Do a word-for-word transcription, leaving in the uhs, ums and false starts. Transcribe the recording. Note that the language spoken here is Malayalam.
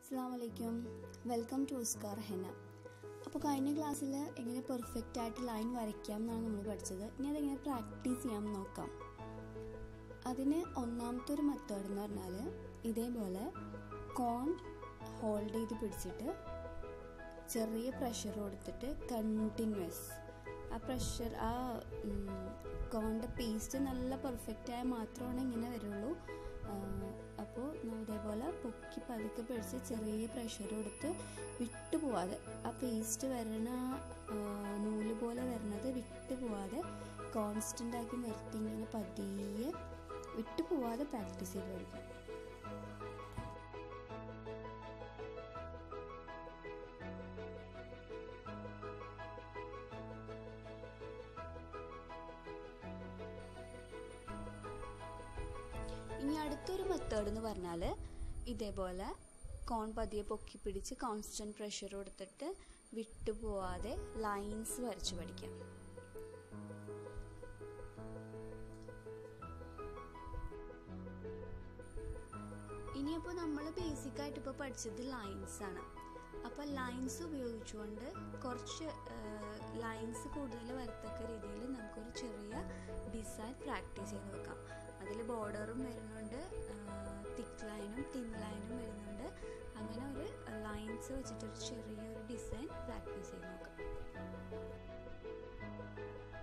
അസ്സലാമലൈക്കും, വെൽക്കം ടു ഉസ്കാർ ഹെന. അപ്പോൾ കഴിഞ്ഞ ക്ലാസ്സിൽ എങ്ങനെ പെർഫെക്റ്റ് ആയിട്ട് ലൈൻ വരയ്ക്കാം എന്നാണ് നമ്മൾ പഠിച്ചത്. ഇനി അതെങ്ങനെ പ്രാക്ടീസ് ചെയ്യാം നോക്കാം. അതിന് ഒന്നാമത്തെ ഒരു മെത്തേഡ് എന്ന് പറഞ്ഞാൽ ഇതേപോലെ കോൺ ഹോൾഡ് ചെയ്ത് പിടിച്ചിട്ട് ചെറിയ പ്രഷർ കൊടുത്തിട്ട് കണ്ടിന്യൂസ് ആ പ്രഷർ ആ കോണിൻ്റെ പേസ്റ്റ് നല്ല പെർഫെക്റ്റായ മാത്രമാണ് ഇങ്ങനെ വരുള്ളൂ. അപ്പോൾ ഇതേപോലെ പൊക്കി പതുക്കെ പിടിച്ച് ചെറിയ പ്രഷർ കൊടുത്ത് വിട്ടു പോവാതെ ആ പേസ്റ്റ് വരണ നൂല് പോലെ വരണത് വിട്ടു പോവാതെ കോൺസ്റ്റൻ്റ് ആക്കി നിർത്തി ഇങ്ങനെ പതിയെ വിട്ടു പോവാതെ പ്രാക്ടീസ് ചെയ്ത് പഠിക്കാം. ഇനി അടുത്തൊരു മെത്തേഡ് എന്ന് പറഞ്ഞാൽ ഇതേപോലെ കോൺ പതിയെ പൊക്കി പിടിച്ച് കോൺസ്റ്റൻറ്റ് പ്രഷർ കൊടുത്തിട്ട് വിട്ടുപോവാതെ ലൈൻസ് വരച്ച് പഠിക്കാം. ഇനിയപ്പോൾ നമ്മൾ ബേസിക്കായിട്ട് ഇപ്പോൾ പഠിച്ചത് ലൈൻസ് ആണ്. അപ്പോൾ ലൈൻസ് ഉപയോഗിച്ചുകൊണ്ട് കുറച്ച് ലൈൻസ് കൂടുതൽ വരത്തക്ക രീതിയിൽ നമുക്കൊരു ചെറിയ ഡിസൈൻ പ്രാക്ടീസ് ചെയ്ത് നോക്കാം. അതിൽ ബോർഡറും വരുന്നുണ്ട്, തിക്ക് ലൈനും തിൻ ലൈനും വരുന്നുണ്ട്. അങ്ങനെ ഒരു ലൈൻസ് വെച്ചിട്ടൊരു ചെറിയൊരു ഡിസൈൻ പ്രാക്ടീസ് ചെയ്ത് നോക്കാം.